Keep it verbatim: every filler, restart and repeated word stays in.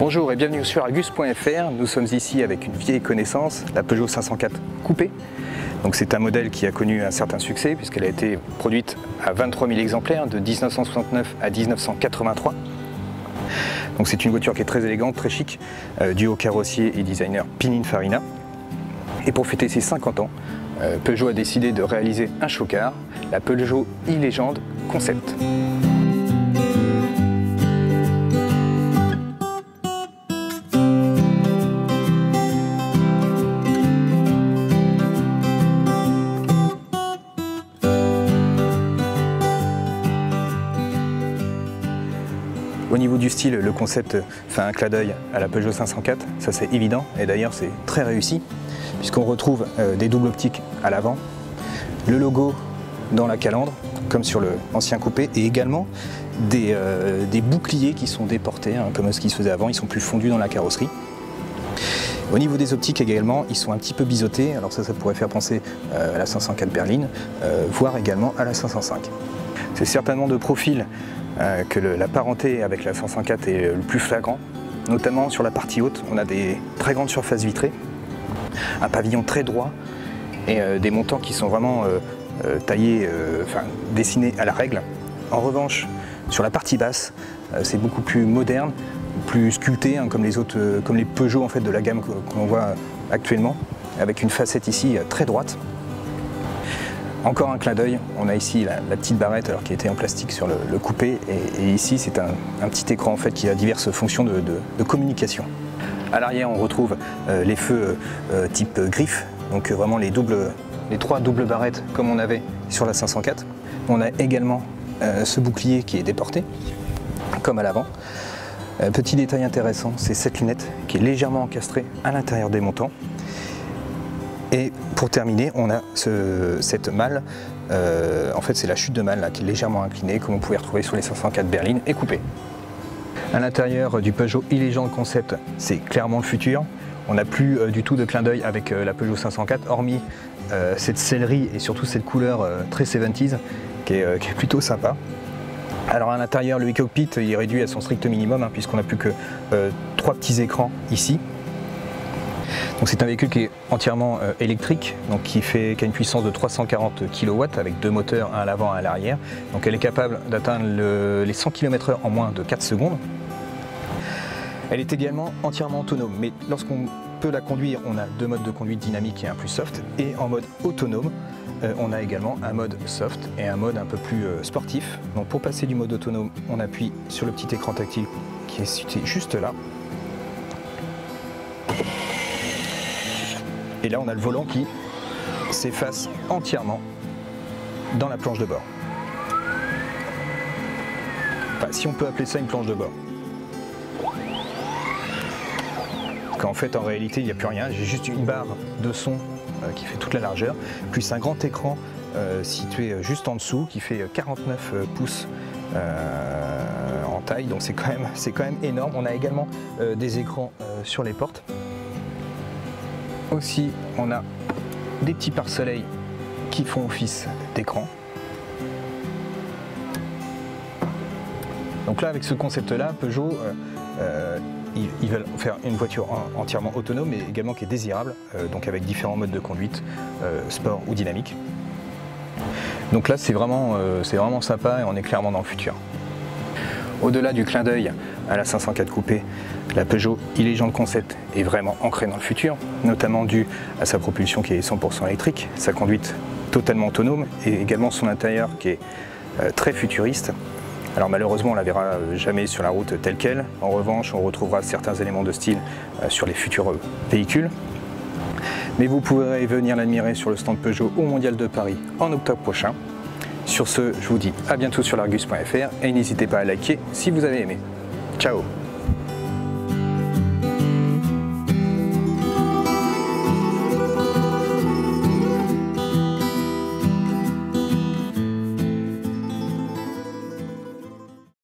Bonjour et bienvenue sur Argus point F R. Nous sommes ici avec une vieille connaissance, la Peugeot cinq cent quatre coupé. Donc c'est un modèle qui a connu un certain succès puisqu'elle a été produite à vingt-trois mille exemplaires de mille neuf cent soixante-neuf à mille neuf cent quatre-vingt-trois. Donc c'est une voiture qui est très élégante, très chic, euh, due au carrossier et designer Pininfarina. Et pour fêter ses cinquante ans, euh, Peugeot a décidé de réaliser un show-car, la Peugeot e-Legend Concept. Au niveau du style, le concept fait un clin d'œil à la Peugeot cinq cent quatre, ça c'est évident, et d'ailleurs c'est très réussi, puisqu'on retrouve euh, des doubles optiques à l'avant, le logo dans la calandre, comme sur l'ancien coupé, et également des, euh, des boucliers qui sont déportés, hein, comme ce qui se faisait avant, ils sont plus fondus dans la carrosserie. Au niveau des optiques également, ils sont un petit peu biseautés, alors ça, ça pourrait faire penser euh, à la cinq cent quatre berline, euh, voire également à la cinq cent cinq. C'est certainement de profil euh, que le, la parenté avec la cinq cent quatre est le plus flagrant, notamment sur la partie haute. On a des très grandes surfaces vitrées, un pavillon très droit et euh, des montants qui sont vraiment euh, euh, taillés, euh, enfin dessinés à la règle. En revanche, sur la partie basse, euh, c'est beaucoup plus moderne, plus sculpté, hein, comme les autres, euh, comme les Peugeot en fait de la gamme qu'on voit actuellement, avec une facette ici euh, très droite. Encore un clin d'œil, on a ici la, la petite barrette alors qui était en plastique sur le, le coupé, et, et ici c'est un, un petit écran en fait qui a diverses fonctions de, de, de communication. À l'arrière on retrouve euh, les feux euh, type griffe, donc euh, vraiment les, doubles, les trois doubles barrettes comme on avait sur la cinq cent quatre. On a également euh, ce bouclier qui est déporté, comme à l'avant. Euh, petit détail intéressant, c'est cette lunette qui est légèrement encastrée à l'intérieur des montants. Et pour terminer, on a ce, cette malle, euh, en fait c'est la chute de malle là, qui est légèrement inclinée, comme on pouvait retrouver sur les cinq cent quatre berline et coupée. À l'intérieur du Peugeot e-Legend Concept, c'est clairement le futur. On n'a plus euh, du tout de clin d'œil avec euh, la Peugeot cinq cent quatre, hormis euh, cette sellerie et surtout cette couleur euh, très soixante-dix qui est, euh, qui est plutôt sympa. Alors à l'intérieur, le e-cockpit il est réduit à son strict minimum, hein, puisqu'on n'a plus que euh, trois petits écrans ici. Donc c'est un véhicule qui est entièrement euh, électrique, donc qui, fait, qui a une puissance de trois cent quarante kilowatts avec deux moteurs, un à l'avant et un à l'arrière. Donc elle est capable d'atteindre le, les cent kilomètres heure en moins de quatre secondes. Elle est également entièrement autonome, mais lorsqu'on peut la conduire, on a deux modes de conduite dynamique et un plus soft. Et en mode autonome, euh, on a également un mode soft et un mode un peu plus euh, sportif. Donc pour passer du mode autonome, on appuie sur le petit écran tactile qui est situé juste là. Et là, on a le volant qui s'efface entièrement dans la planche de bord. Enfin, si on peut appeler ça une planche de bord. Qu'en fait, en réalité, il n'y a plus rien. J'ai juste une barre de son euh, qui fait toute la largeur, plus un grand écran euh, situé juste en dessous qui fait quarante-neuf pouces euh, en taille. Donc c'est quand même, c'est quand même énorme. On a également euh, des écrans euh, sur les portes. Aussi, on a des petits pare-soleil qui font office d'écran. Donc là, avec ce concept-là, Peugeot, euh, euh, ils, ils veulent faire une voiture en, entièrement autonome, mais également qui est désirable, euh, donc avec différents modes de conduite, euh, sport ou dynamique. Donc là, c'est vraiment, euh, c'est vraiment sympa et on est clairement dans le futur. Au-delà du clin d'œil à la cinq cent quatre coupé, la Peugeot e-Legend Concept est vraiment ancrée dans le futur, notamment dû à sa propulsion qui est cent pour cent électrique, sa conduite totalement autonome et également son intérieur qui est euh, très futuriste. Alors malheureusement on ne la verra jamais sur la route telle qu'elle, en revanche on retrouvera certains éléments de style euh, sur les futurs euh, véhicules. Mais vous pourrez venir l'admirer sur le stand Peugeot au Mondial de Paris en octobre prochain. Sur ce, je vous dis à bientôt sur l'Argus point F R et n'hésitez pas à liker si vous avez aimé. Ciao!